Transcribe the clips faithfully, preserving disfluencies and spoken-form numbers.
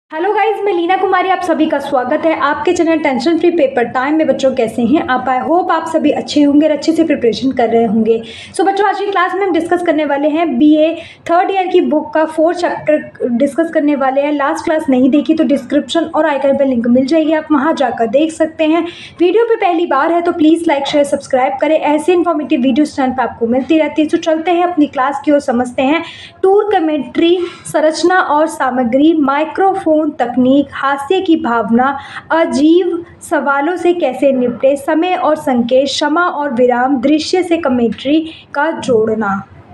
Hello guys, मैं लीना कुमारी, आप सभी का स्वागत है आपके channel tension free paper time में। बच्चों कैसे हैं आप? आई होप आप सभी अच्छे होंगे और अच्छे से प्रिपरेशन कर रहे होंगे। सो so, बच्चों आज की क्लास में हम डिस्कस करने वाले हैं बीए थर्ड ईयर की बुक का फोर्थ चैप्टर डिस्कस करने वाले हैं। लास्ट क्लास नहीं देखी तो डिस्क्रिप्शन और आई कार्ड पर लिंक मिल जाएगी, आप वहाँ जाकर देख सकते हैं। वीडियो पर पहली बार है तो प्लीज़ लाइक शेयर सब्सक्राइब करें, ऐसे इन्फॉर्मेटिव वीडियो चैनल पर आपको मिलती रहती है। तो चलते हैं अपनी क्लास की ओर, समझते हैं टूर कमेंट्री, संरचना और सामग्री, माइक्रोफोन तकनीक, हास्य की भावना, अजीब सवालों से कैसे निपटे, समय और संकेत, क्षमा और विराम, दृश्य से कमेंट्री का जोड़ना।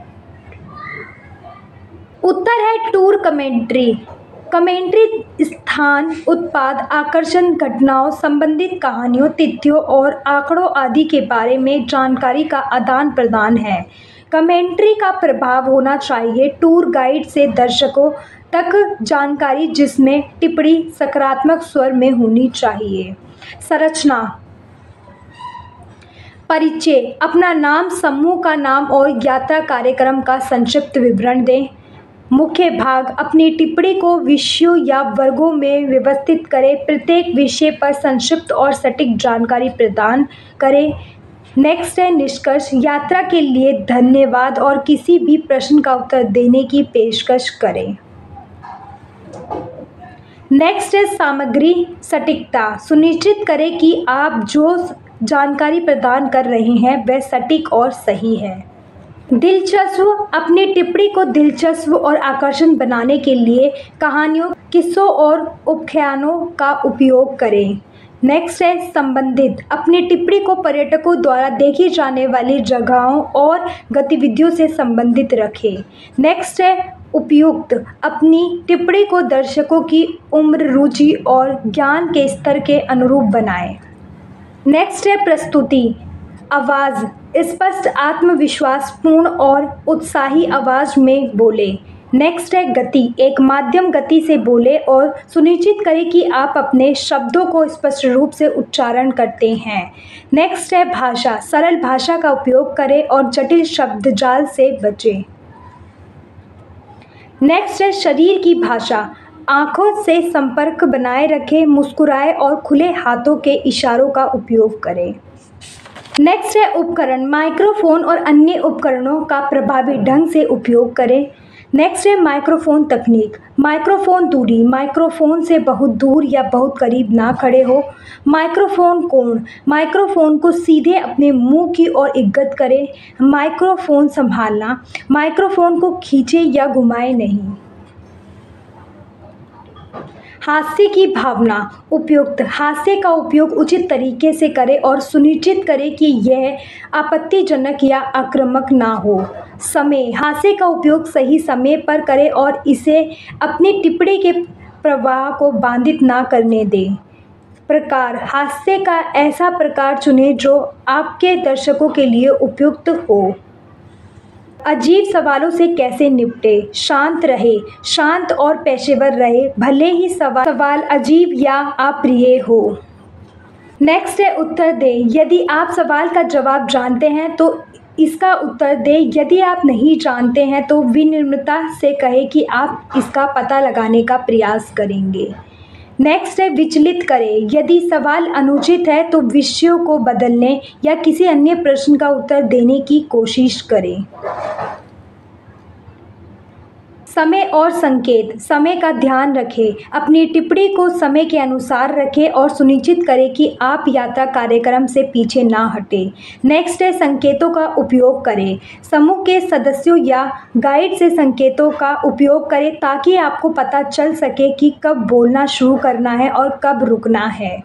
उत्तर है टूर कमेंट्री। कमेंट्री स्थान, उत्पाद, आकर्षण, घटनाओं, संबंधित कहानियों, तिथियों और आंकड़ों आदि के बारे में जानकारी का आदान प्रदान है। कमेंट्री का प्रभाव होना चाहिए टूर गाइड से दर्शकों तक जानकारी, जिसमें टिप्पणी सकारात्मक स्वर में होनी चाहिए। संरचना, परिचय, अपना नाम, समूह का नाम और यात्रा कार्यक्रम का संक्षिप्त विवरण दें। मुख्य भाग, अपनी टिप्पणी को विषयों या वर्गों में व्यवस्थित करें, प्रत्येक विषय पर संक्षिप्त और सटीक जानकारी प्रदान करें। नेक्स्ट है निष्कर्ष, यात्रा के लिए धन्यवाद और किसी भी प्रश्न का उत्तर देने की पेशकश करें। नेक्स्ट है सामग्री सटीकता, सुनिश्चित करें कि आप जो जानकारी प्रदान कर रहे हैं वह सटीक और सही है। दिलचस्प, अपनी टिप्पणी को दिलचस्प और आकर्षक बनाने के लिए कहानियों, किस्सों और उपाख्यानों का उपयोग करें। नेक्स्ट है संबंधित, अपनी टिप्पणी को पर्यटकों द्वारा देखी जाने वाली जगहों और गतिविधियों से संबंधित रखें। नेक्स्ट है उपयुक्त, अपनी टिप्पणी को दर्शकों की उम्र, रुचि और ज्ञान के स्तर के अनुरूप बनाएं। नेक्स्ट है प्रस्तुति, आवाज़, स्पष्ट, आत्मविश्वासपूर्ण और उत्साही आवाज़ में बोले। नेक्स्ट है गति, एक माध्यम गति से बोले और सुनिश्चित करें कि आप अपने शब्दों को स्पष्ट रूप से उच्चारण करते हैं। नेक्स्ट है भाषा, सरल भाषा का उपयोग करें और जटिल शब्दजाल से बचें। नेक्स्ट है शरीर की भाषा, आंखों से संपर्क बनाए रखें, मुस्कुराए और खुले हाथों के इशारों का उपयोग करें। नेक्स्ट है उपकरण, माइक्रोफोन और अन्य उपकरणों का प्रभावी ढंग से उपयोग करें। नेक्स्ट है माइक्रोफोन तकनीक, माइक्रोफोन दूरी, माइक्रोफोन से बहुत दूर या बहुत करीब ना खड़े हो। माइक्रोफोन कोण, माइक्रोफोन को सीधे अपने मुंह की ओर इंगित करें। माइक्रोफोन संभालना, माइक्रोफोन को खींचे या घुमाए नहीं। हास्य की भावना, उपयुक्त, हास्य का उपयोग उचित तरीके से करें और सुनिश्चित करें कि यह आपत्तिजनक या आक्रामक ना हो। समय, हास्य का उपयोग सही समय पर करें और इसे अपनी टिप्पणी के प्रवाह को बाधित ना करने दें। प्रकार, हास्य का ऐसा प्रकार चुनें जो आपके दर्शकों के लिए उपयुक्त हो। अजीब सवालों से कैसे निपटे, शांत रहे, शांत और पेशेवर रहे, भले ही सवाल सवाल अजीब या अप्रिय हो। नेक्स्ट है उत्तर दें, यदि आप सवाल का जवाब जानते हैं तो इसका उत्तर दें, यदि आप नहीं जानते हैं तो विनम्रता से कहें कि आप इसका पता लगाने का प्रयास करेंगे। नेक्स्ट है विचलित करें, यदि सवाल अनुचित है तो विषयों को बदलने या किसी अन्य प्रश्न का उत्तर देने की कोशिश करें। समय और संकेत, समय का ध्यान रखें, अपनी टिप्पणी को समय के अनुसार रखें और सुनिश्चित करें कि आप यात्रा कार्यक्रम से पीछे ना हटें। नेक्स्ट है संकेतों का उपयोग करें, समूह के सदस्यों या गाइड से संकेतों का उपयोग करें ताकि आपको पता चल सके कि कब बोलना शुरू करना है और कब रुकना है।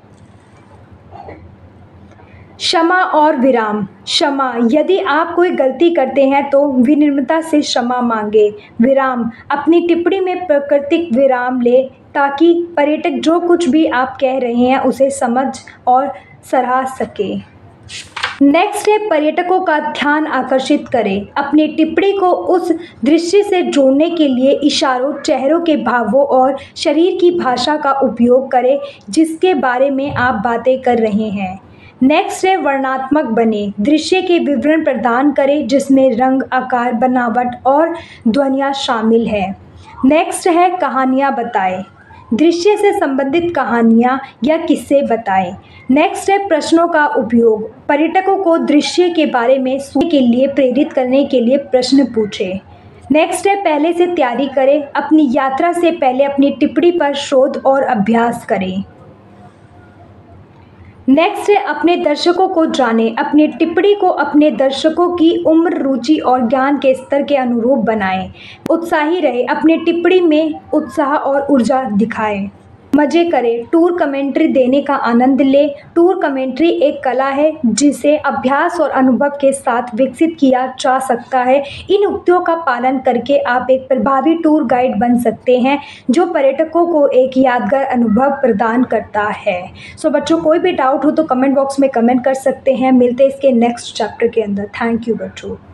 क्षमा और विराम, क्षमा, यदि आप कोई गलती करते हैं तो विनम्रता से क्षमा मांगे। विराम, अपनी टिप्पणी में प्राकृतिक विराम ले ताकि पर्यटक जो कुछ भी आप कह रहे हैं उसे समझ और सराह सके। नेक्स्ट है पर्यटकों का ध्यान आकर्षित करें, अपनी टिप्पणी को उस दृश्य से जोड़ने के लिए इशारों, चेहरों के भावों और शरीर की भाषा का उपयोग करें जिसके बारे में आप बातें कर रहे हैं। नेक्स्ट है वर्णनात्मक बने, दृश्य के विवरण प्रदान करें जिसमें रंग, आकार, बनावट और ध्वनियाँ शामिल है। नेक्स्ट है कहानियाँ बताएं, दृश्य से संबंधित कहानियाँ या किस्से बताएं। नेक्स्ट है प्रश्नों का उपयोग। पर्यटकों को दृश्य के बारे में सोचने के लिए प्रेरित करने के लिए प्रश्न पूछें। नेक्स्ट है पहले से तैयारी करें। अपनी यात्रा से पहले अपनी टिप्पणी पर शोध और अभ्यास करें। नेक्स्ट है अपने दर्शकों को जानें। अपनी टिप्पणी को अपने दर्शकों की उम्र, रुचि और ज्ञान के स्तर के अनुरूप बनाएं। उत्साही रहे। अपनी टिप्पणी में उत्साह और ऊर्जा दिखाएं। मज़े करें। टूर कमेंट्री देने का आनंद लें। टूर कमेंट्री एक कला है जिसे अभ्यास और अनुभव के साथ विकसित किया जा सकता है। इन उक्तियों का पालन करके आप एक प्रभावी टूर गाइड बन सकते हैं जो पर्यटकों को एक यादगार अनुभव प्रदान करता है। सो बच्चों, कोई भी डाउट हो तो कमेंट बॉक्स में कमेंट कर सकते हैं। मिलते हैं इसके नेक्स्ट चैप्टर के अंदर। थैंक यू बच्चों।